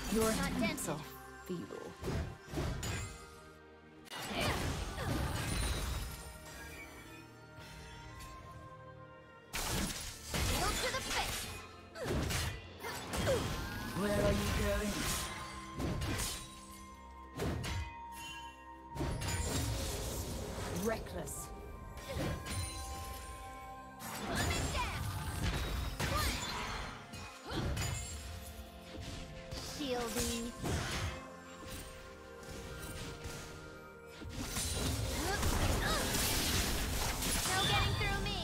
Your attempts are feeble. Where are you going? Reckless. Shieldy. No getting through me.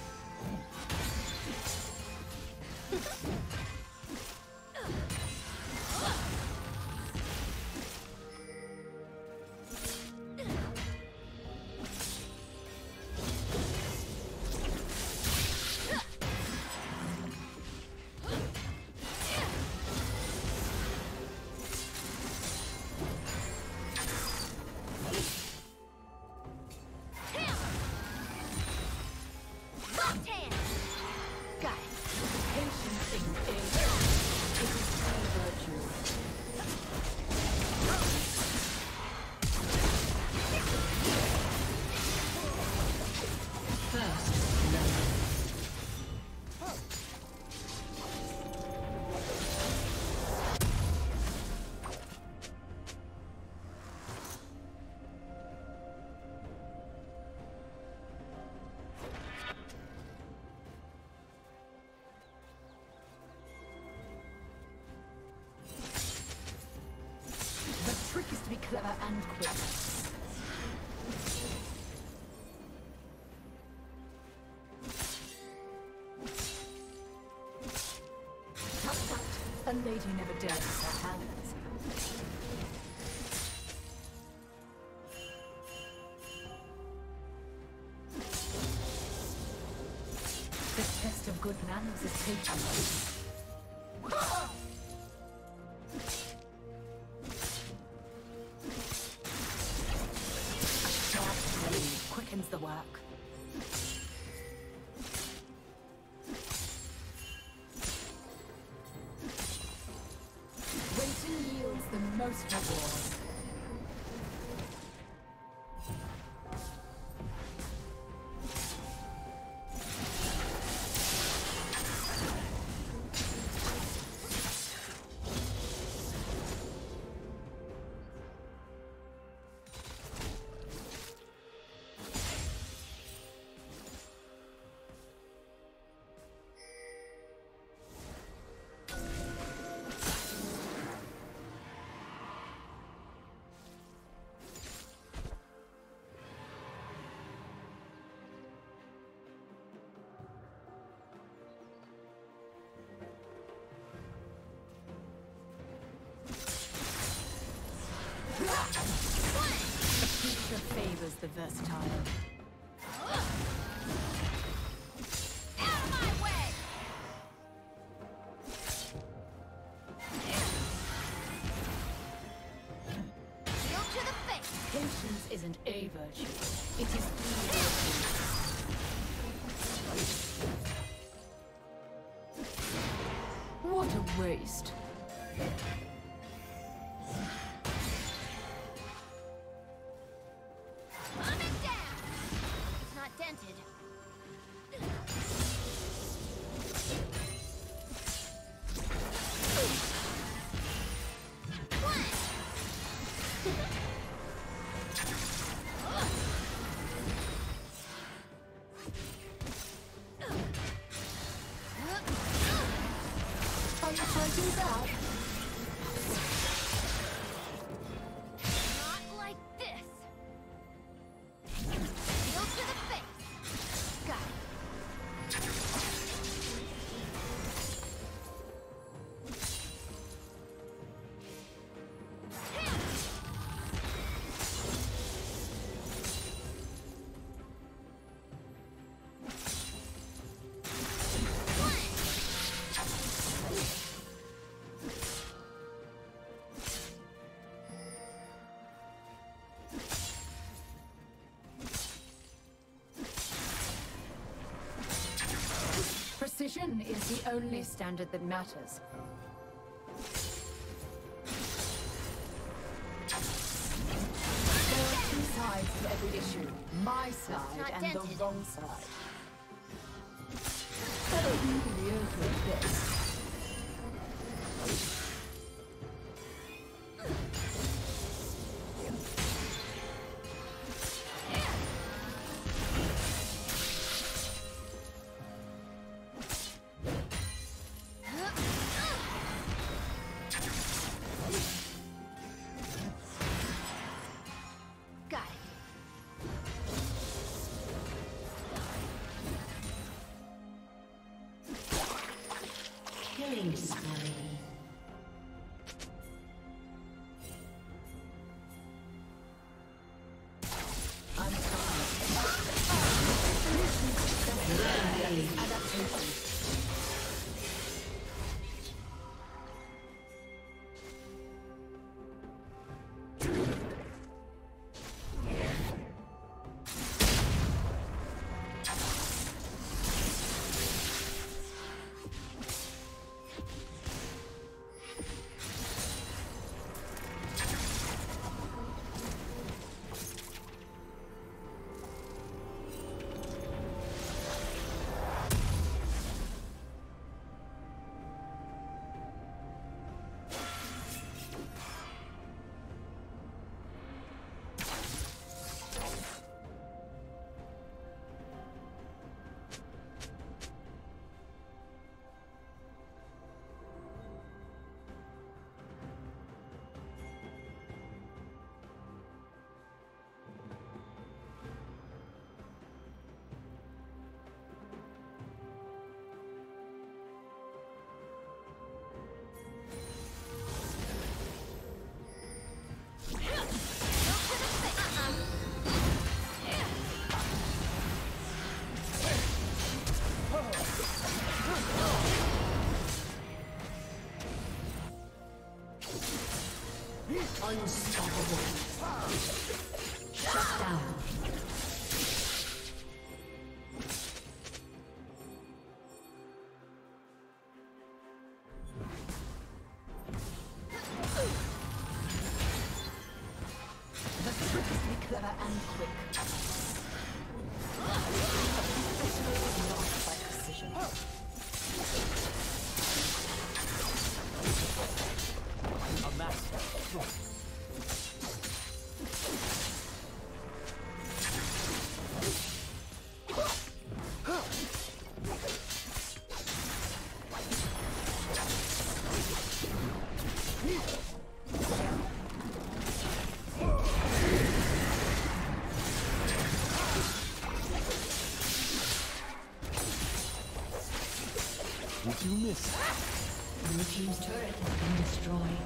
Trick is to be clever and quick. Tut tut, a lady never dares her hands. The test of good manners is taken. Quickens the work. Waiting yields the most reward. The future favors the versatile. Out of my way! Shield to the face! Patience isn't a virtue. It is the virtue. What a waste. Dented. Are you fighting back? Not like this. Shield to the face. Got it. Precision is the only standard that matters. and the dented. wrong side. Better leave the earth like this. Killing spree. Unstoppable. Shut down. The trick is to be clever and quick. Not by precision. A master. What you miss? Blue team's turret has been destroyed.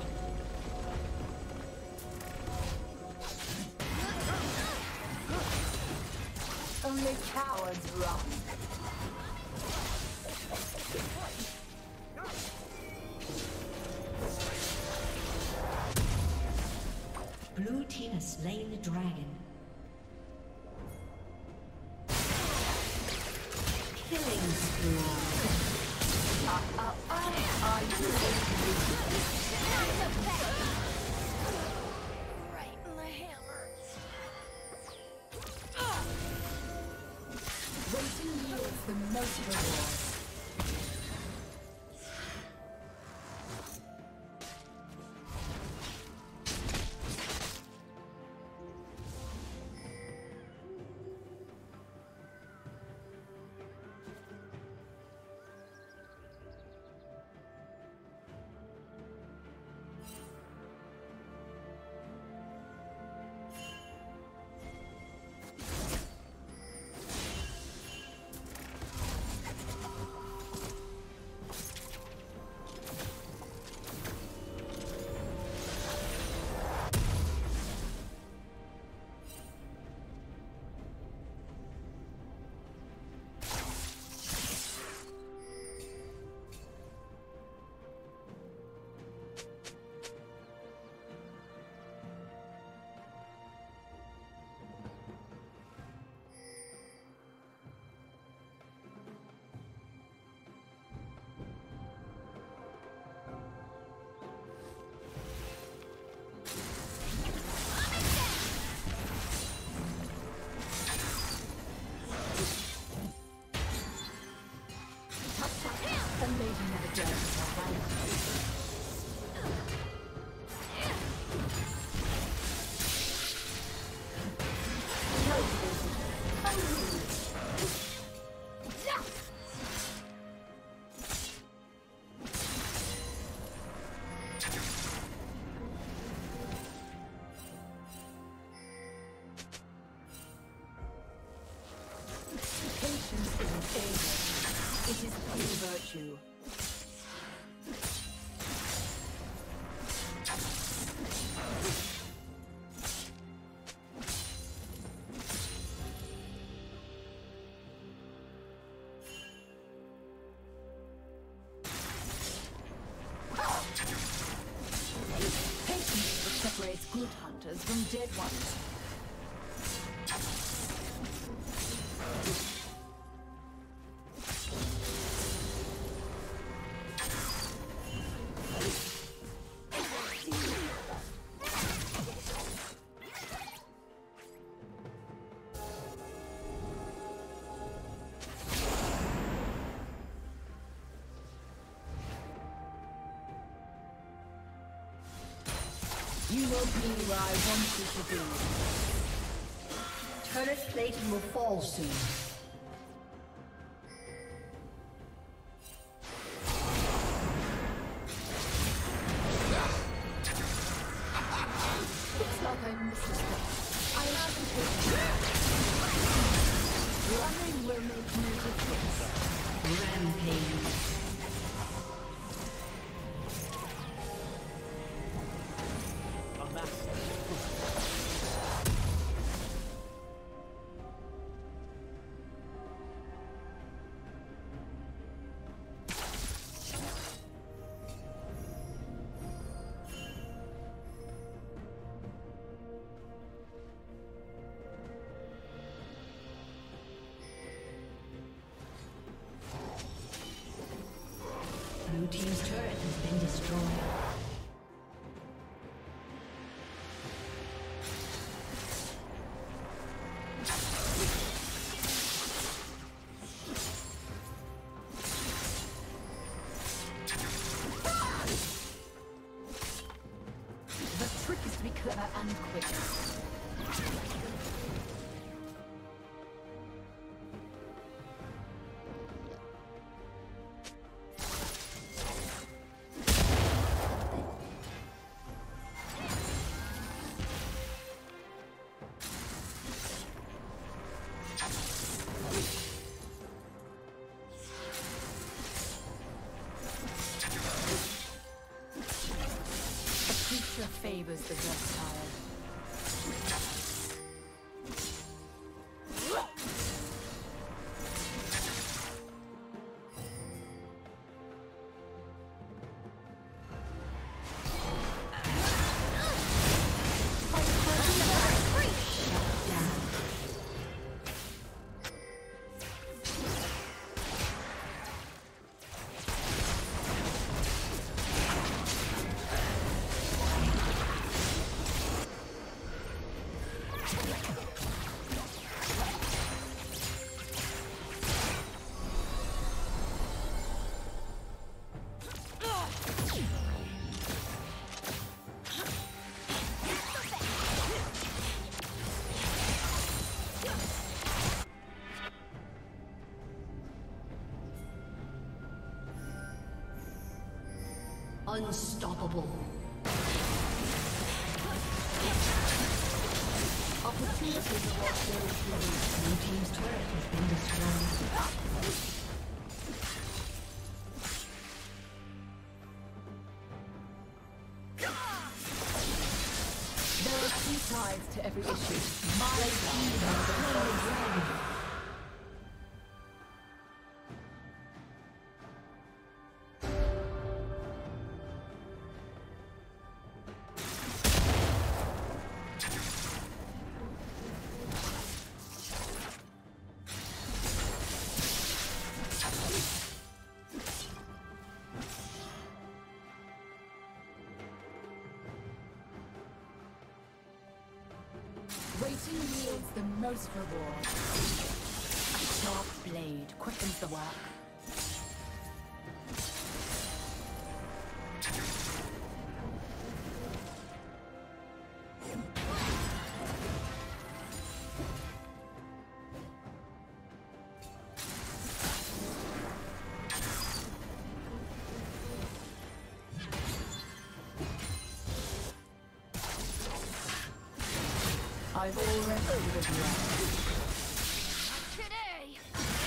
Only cowards run. Blue team has slain the dragon. Killing spree. Right in the hammer. Waiting yields the most rewards. Patience is an ailment. It is true virtue. Patience separates good hunters from dead ones. You will be where I want you to be. Turret plating will fall soon. Looks like I missed a step. I have to running will make no difference. Rampage. Blue team's turret has been destroyed. The trick is to be clever and quick. Favors the reptile. Unstoppable. Opportunity to walk through. Blue team's turret has been destroyed. There are two sides to every issue. My side. Waiting yields the most reward. A sharp blade quickens the work. I've already regret. Today!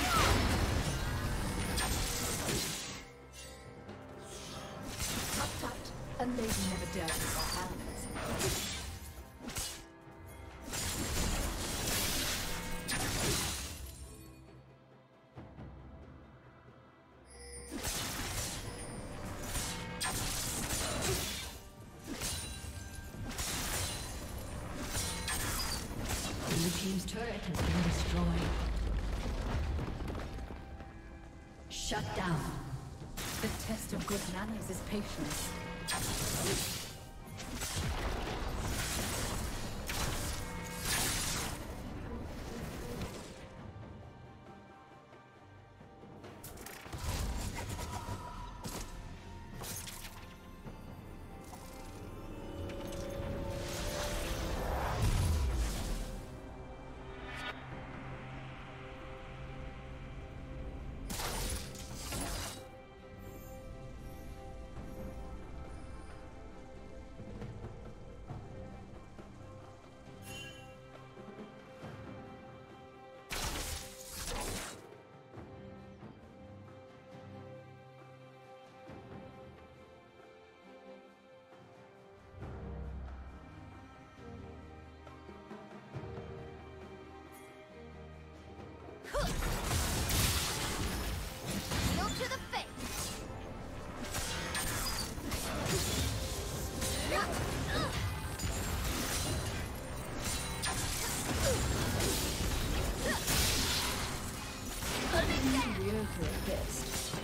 Tut tut, a lady never dirties her hands. Blue team's turret has been destroyed. Shut down. The test of good manners is patience. Heel to the face! Mediocre at best.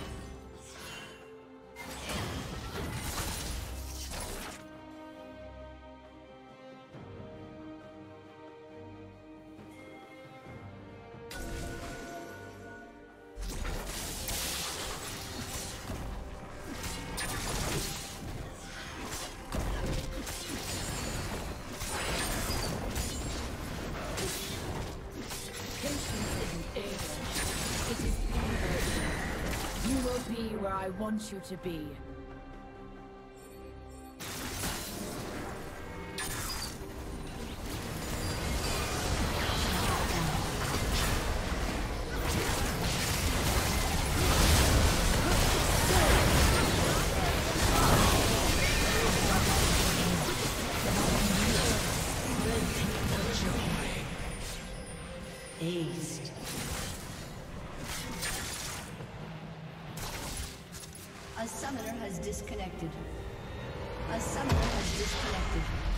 You will be where I want you to be. Aced. A summoner has disconnected. A summoner has disconnected.